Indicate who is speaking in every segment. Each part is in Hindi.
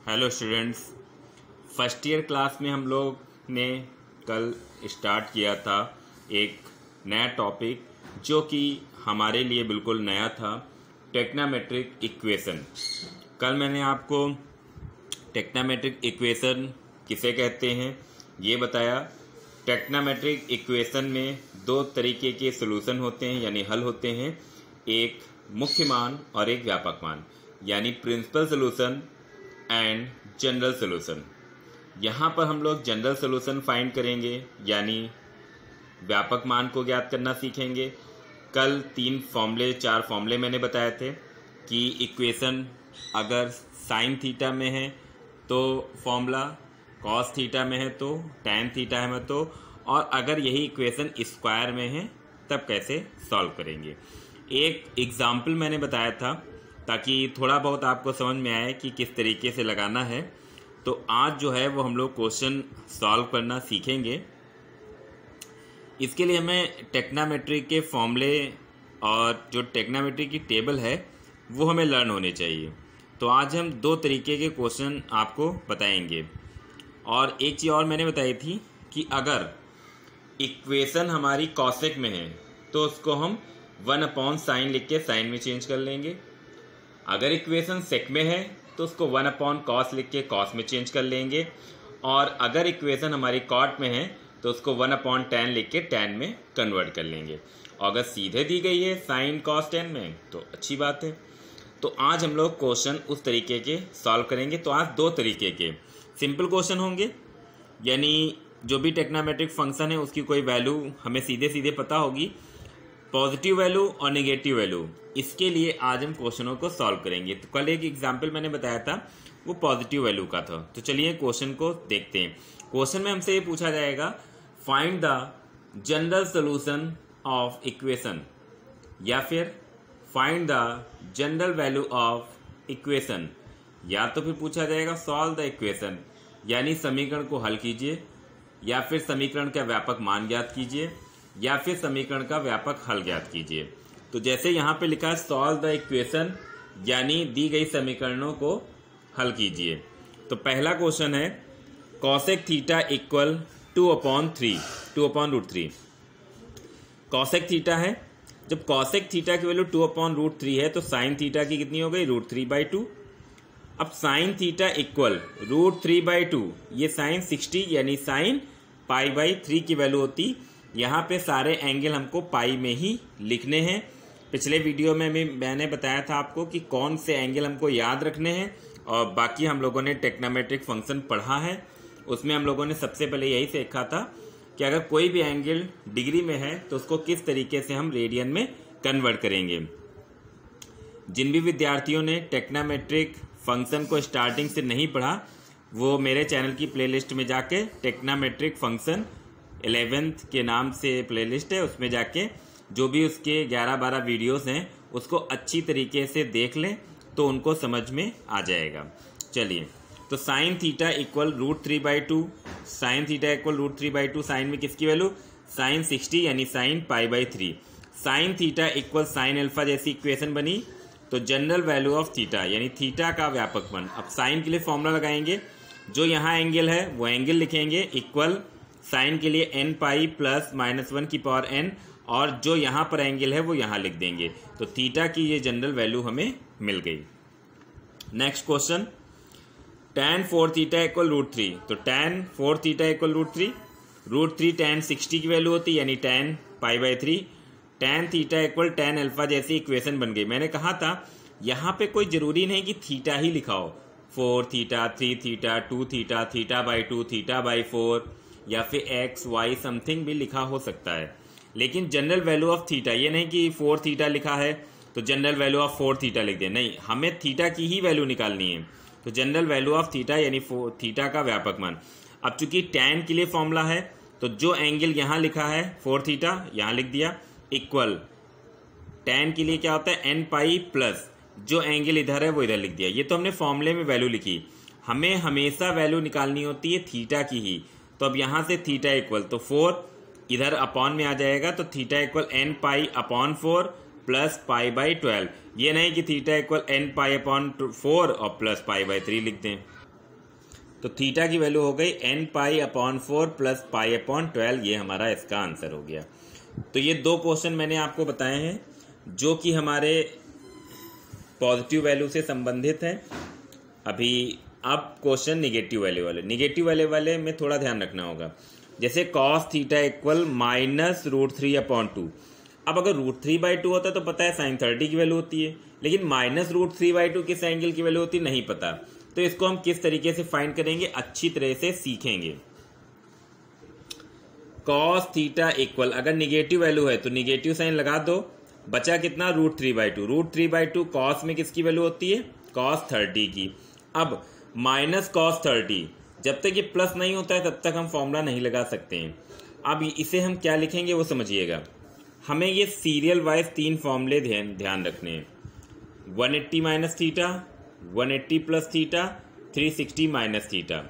Speaker 1: Hello students, first year class में हम लोग ने कल स्टार्ट किया था एक नया टॉपिक जो कि हमारे लिए बिल्कुल नया था, टेक्नामेट्रिक इक्वेशन। कल मैंने आपको टेक्नामेट्रिक इक्वेशन किसे कहते हैं ये बताया। टेक्नामेट्रिक इक्वेशन में दो तरीके के सॉल्यूशन होते हैं यानी हल होते हैं, एक मुख्य मान और एक व्यापक मान, यानी principal solution and general solution. यहाँ पर हम लोग जनरल सॉल्यूशन फाइंड करेंगे यानी व्यापक मान को ज्ञात करना सीखेंगे। कल 4 फॉर्मूले मैंने बताए थे कि इक्वेशन अगर साइन थीटा में है तो फॉर्मूला, कॉस थीटा में है तो, टैन थीटा में तो, और अगर यही इक्वेशन स्क्वायर में है तब कैसे सॉल्व करेंगे। एक एग्जाम्पल मैंने बताया था ताकि थोड़ा बहुत आपको समझ में आए कि किस तरीके से लगाना है। तो आज जो है वो हम लोग क्वेश्चन सॉल्व करना सीखेंगे। इसके लिए हमें टेक्नामेट्री के फॉर्मूले और जो टेक्नामेट्री की टेबल है वो हमें लर्न होने चाहिए। तो आज हम दो तरीके के क्वेश्चन आपको बताएंगे। और एक चीज़ और मैंने बताई थी कि अगर इक्वेशन हमारी कॉसेक में है तो उसको हम 1/sin लिख के साइन में चेंज कर लेंगे। अगर इक्वेशन सेक में है तो उसको 1/cos लिख के कॉस में चेंज कर लेंगे। और अगर इक्वेशन हमारी कॉट में है तो उसको 1/tan लिख के टैन में कन्वर्ट कर लेंगे। और अगर सीधे दी गई है साइन कॉस टैन में तो अच्छी बात है। तो आज हम लोग क्वेश्चन उस तरीके के सॉल्व करेंगे। तो आज दो तरीके के सिंपल क्वेश्चन होंगे, यानी जो भी टेक्नामेट्रिक फंक्शन है उसकी कोई वैल्यू हमें सीधे सीधे पता होगी, पॉजिटिव वैल्यू और नेगेटिव वैल्यू। इसके लिए आज हम क्वेश्चनों को सॉल्व करेंगे। तो कल एक एग्जाम्पल मैंने बताया था वो पॉजिटिव वैल्यू का था। तो चलिए क्वेश्चन को देखते हैं। क्वेश्चन में हमसे ये पूछा जाएगा, find the general solution of equation, या फिर find the general value of equation, या तो फिर पूछा जाएगा सॉल्व द इक्वेशन यानी समीकरण को हल कीजिए, या फिर समीकरण का व्यापक मान ज्ञात कीजिए, या फिर समीकरण का व्यापक हल ज्ञात कीजिए। तो जैसे यहाँ पे लिखा है सॉल्व द इक्वेशन यानी दी गई समीकरणों को हल कीजिए। तो पहला क्वेश्चन है cosec theta equal 2/3 cosec theta है। जब कॉसेक थीटा की वैल्यू 2/3 है तो साइन थीटा की कितनी हो गई, √3/2। अब साइन थीटा इक्वल √3/2, ये साइन 60 यानी साइन π/3 की वैल्यू होती। यहाँ पे सारे एंगल हमको पाई में ही लिखने हैं। पिछले वीडियो में भी मैंने बताया था आपको कि कौन से एंगल हमको याद रखने हैं, और बाकी हम लोगों ने टेक्नामेट्रिक फंक्शन पढ़ा है उसमें हम लोगों ने सबसे पहले यही सीखा था कि अगर कोई भी एंगल डिग्री में है तो उसको किस तरीके से हम रेडियन में कन्वर्ट करेंगे। जिन भी विद्यार्थियों ने टेक्नामेट्रिक फंक्शन को स्टार्टिंग से नहीं पढ़ा वो मेरे चैनल की प्लेलिस्ट में जाके टेक्नामेट्रिक फंक्शन 11th के नाम से प्लेलिस्ट है, उसमें जाके जो भी उसके 11-12 वीडियोस हैं उसको अच्छी तरीके से देख लें तो उनको समझ में आ जाएगा। चलिए, तो sine theta equal √3/2, sine theta equal √3/2, sine में किसकी वैल्यू, साइन 60 यानी sine π/3। Sine theta equal sine alpha जैसी इक्वेशन बनी। तो जनरल वैल्यू ऑफ थीटा यानी थीटा का व्यापक मान। अब साइन के लिए फॉर्मूला लगाएंगे, जो यहाँ एंगल है वो एंगल लिखेंगे इक्वल साइन के लिए n π + -1 की पावर n, और जो यहाँ पर एंगल है वो यहाँ लिख देंगे। तो थीटा की ये जनरल वैल्यू हमें मिल गई। Next question, tan 4 theta equal √3। तो tan 4 थीटा इक्वल √3 tan 60 की वैल्यू होती यानी tan π/3। tan theta equal tan alpha जैसी इक्वेशन बन गई। मैंने कहा था यहाँ पे कोई जरूरी नहीं कि थीटा ही लिखाओ, 4 थीटा, 3 थीटा, 2 थीटा, θ/2, θ/4, या फिर x y समथिंग भी लिखा हो सकता है। लेकिन जनरल वैल्यू ऑफ थीटा, ये नहीं कि 4 थीटा लिखा है तो जनरल वैल्यू ऑफ 4 थीटा लिख दें, नहीं, हमें थीटा की ही वैल्यू निकालनी है। तो जनरल वैल्यू ऑफ थीटा यानी थीटा का व्यापक मान। अब चूंकि टैन के लिए फॉर्मूला है तो जो एंगल यहाँ लिखा है 4 थीटा यहाँ लिख दिया, इक्वल टैन के लिए क्या होता है n π प्लस जो एंगल इधर है वो इधर लिख दिया। ये तो हमने फॉर्मूले में वैल्यू लिखी, हमें हमेशा वैल्यू निकालनी होती है थीटा की ही। तो अब यहाँ से थीटा इक्वल, तो 4 इधर अपॉन में आ जाएगा, तो थीटा इक्वल n π/4 प्लस π/12। ये नहीं कि थीटा इक्वल n π/4 और प्लस π/3 लिख दें। तो थीटा की वैल्यू हो गई n π/4 प्लस π/12, ये हमारा इसका आंसर हो गया। तो ये दो क्वेश्चन मैंने आपको बताए हैं जो कि हमारे पॉजिटिव वैल्यू से संबंधित हैं। अभी अब क्वेश्चन निगेटिव वैल्यू वाले में थोड़ा ध्यान रखना होगा। जैसे cos थीटा इक्वल -√3/2। अब अगर √3/2 होता है तो पता है sin 30 की वैल्यू होती है, लेकिन -√3/2 किस एंगल की वैल्यू होती है नहीं पता। तो इसको हम किस तरीके से फाइंड करेंगे, अच्छी तरह से सीखेंगे। cos थीटा इक्वल, अगर निगेटिव वैल्यू है तो निगेटिव साइन लगा दो, बचा कितना √3/2। √3/2 cos में किसकी वैल्यू होती है, cos 30 की। अब माइनस cos 30, जब तक ये प्लस नहीं होता है तब तक हम फॉर्मूला नहीं लगा सकते हैं। अब इसे हम क्या लिखेंगे वो समझिएगा। हमें ये सीरियल वाइज 3 फॉर्मूले ध्यान रखने हैं। 180 minus theta, 180 plus theta, 360 minus theta,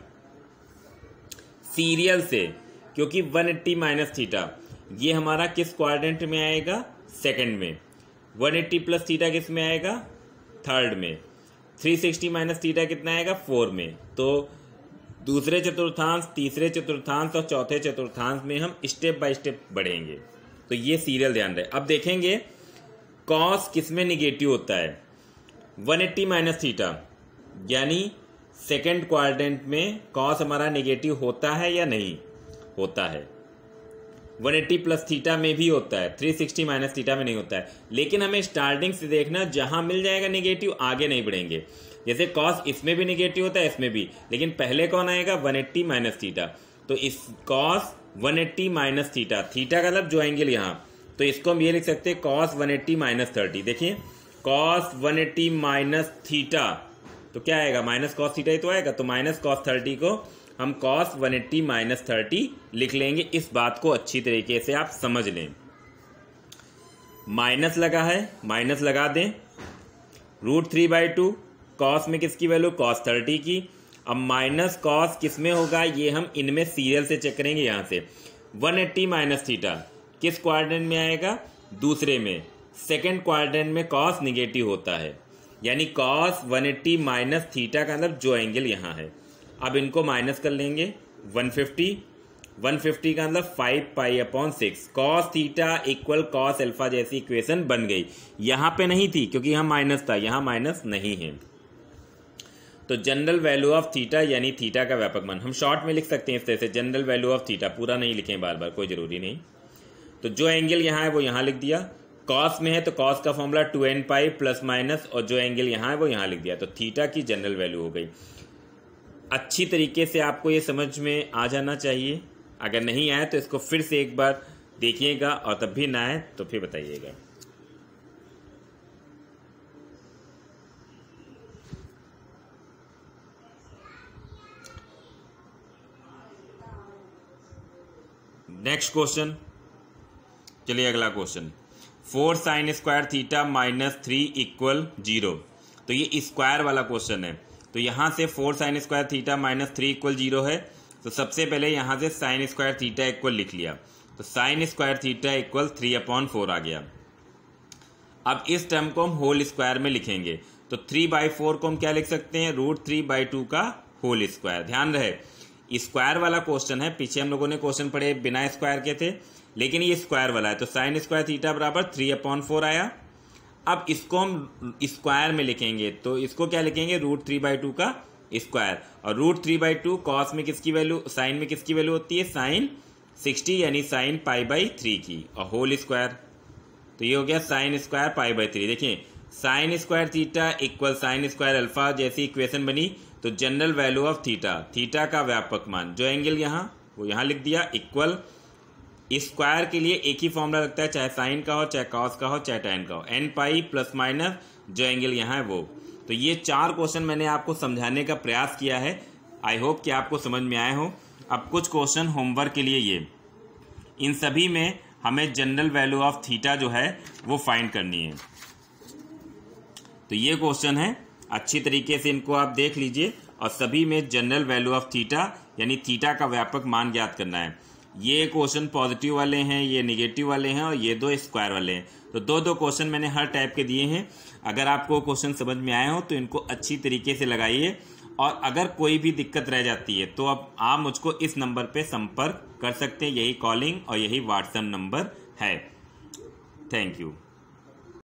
Speaker 1: serial से। क्योंकि 180 माइनस थीटा ये हमारा किस क्वाड्रेंट में आएगा, सेकंड में। 180 प्लस थीटा किस में आएगा, थर्ड में। 360 माइनस थीटा कितना आएगा, 4 में। तो दूसरे चतुर्थांश, तीसरे चतुर्थांश और चौथे चतुर्थांश में हम स्टेप बाय स्टेप बढ़ेंगे। तो ये सीरियल ध्यान रहे। अब देखेंगे कॉस किस में निगेटिव होता है, 180 माइनस थीटा, यानी सेकंड क्वाड्रेंट में कॉस हमारा निगेटिव होता है या नहीं होता है। 180 प्लस थीटा में भी होता है, 360 माइनस थीटा में नहीं होता है। लेकिन हमें स्टार्टिंग से देखना, जहां मिल जाएगा निगेटिव आगे नहीं बढ़ेंगे। जैसे कॉस इसमें भी निगेटिव होता है, इसमें भी, लेकिन पहले कौन आएगा, 180 माइनस थीटा। तो इस कॉस 180 माइनस थीटा, थीटा का मतलब जो एंगल यहाँ, तो इसको हम ये लिख सकते हैं कॉस 180 माइनस 30। देखिए कॉस 180 माइनस थीटा, तो क्या आएगा, माइनस कॉस थीटा ही तो आएगा। तो माइनस कॉस 30 को हम कॉस 180 माइनस 30 लिख लेंगे। इस बात को अच्छी तरीके से आप समझ लें। माइनस लगा है, माइनस लगा दें। √3/2 कॉस में किसकी वैल्यू, कॉस 30 की। अब माइनस कॉस किस में होगा, ये हम इनमें सीरियल से चेक करेंगे। यहाँ से 180 माइनस थीटा किस क्वाड्रेंट में आएगा, दूसरे में। सेकंड क्वाड्रेंट में कॉस निगेटिव होता है, यानी कॉस 180 माइनस थीटा का मतलब जो एंगल यहाँ है। अब इनको माइनस कर लेंगे, 150 का मतलब 5π/6। Cos theta equal cos alpha जैसी इक्वेशन बन गई। यहाँ पे नहीं थी क्योंकि यहाँ माइनस था, यहाँ माइनस नहीं है। तो जनरल वैल्यू ऑफ थीटा यानी थीटा का व्यापक मान, हम शॉर्ट में लिख सकते हैं इस तरह से, जनरल वैल्यू ऑफ थीटा। पूरा नहीं लिखें बार बार, कोई जरूरी नहीं। तो जो एंगल यहाँ है वो यहाँ लिख दिया। कॉस में है तो कॉस का फॉर्मूला 2nπ प्लस माइनस, और जो एंगल यहाँ है वो यहाँ लिख दिया। तो थीटा की जनरल वैल्यू हो गई। अच्छी तरीके से आपको ये समझ में आ जाना चाहिए। अगर नहीं आए तो इसको फिर से एक बार देखिएगा, और तब भी ना आए तो फिर बताइएगा। नेक्स्ट क्वेश्चन, चलिए अगला question. 4 sin square theta minus 3 equal 0। तो ये स्क्वायर वाला क्वेश्चन है। तो यहाँ से 4 sin square theta minus 3 equal 0 है। तो सबसे पहले यहाँ से sin स्क्वायर थीटा इक्वल लिख लिया। तो sin स्क्वायर थीटा इक्वल 3/4 आ गया। अब इस टर्म को हम होल स्क्वायर में लिखेंगे। तो 3/4 को हम क्या लिख सकते हैं, √3/2 का होल स्क्वायर। ध्यान रहे स्क्वायर वाला क्वेश्चन है, पीछे हम लोगों ने क्वेश्चन पढ़े बिना स्क्वायर के थे, लेकिन ये स्क्वायर वाला है। तो sin स्क्वायर थीटा बराबर 3/4 आया। अब इसको हम स्क्वायर में लिखेंगे, तो इसको क्या लिखेंगे, √3/2 का स्क्वायर। और √3/2 कॉस में किसकी वैल्यू, साइन में किसकी वैल्यू होती है, sin 60 यानी sin π/3 की, और होल स्क्वायर। तो ये हो गया sin स्क्वायर π/3। देखिए sin square theta equal sin square alpha जैसी इक्वेशन बनी। तो general value of theta, theta का व्यापक मान, जो एंगल यहाँ वो यहाँ लिख दिया, इक्वल स्क्वायर के लिए एक ही फॉर्मूला लगता है, चाहे साइन का हो, चाहे कॉस का हो, चाहे टैन का हो, nπ प्लस माइनस जो एंगल यहाँ है वो। तो ये 4 क्वेश्चन मैंने आपको समझाने का प्रयास किया है। आई होप कि आपको समझ में आए हो। अब कुछ क्वेश्चन होमवर्क के लिए, ये इन सभी में हमें जनरल वैल्यू ऑफ थीटा जो है वो फाइंड करनी है। तो ये क्वेश्चन है, अच्छी तरीके से इनको आप देख लीजिए, और सभी में जनरल वैल्यू ऑफ थीटा यानी थीटा का व्यापक मान ज्ञात करना है। ये क्वेश्चन पॉजिटिव वाले हैं, ये निगेटिव वाले हैं और ये 2 स्क्वायर वाले हैं। तो 2-2 क्वेश्चन मैंने हर टाइप के दिए हैं। अगर आपको क्वेश्चन समझ में आए हो तो इनको अच्छी तरीके से लगाइए, और अगर कोई भी दिक्कत रह जाती है तो अब आप मुझको इस नंबर पे संपर्क कर सकते हैं। यही कॉलिंग और यही व्हाट्सएप नंबर है। Thank you.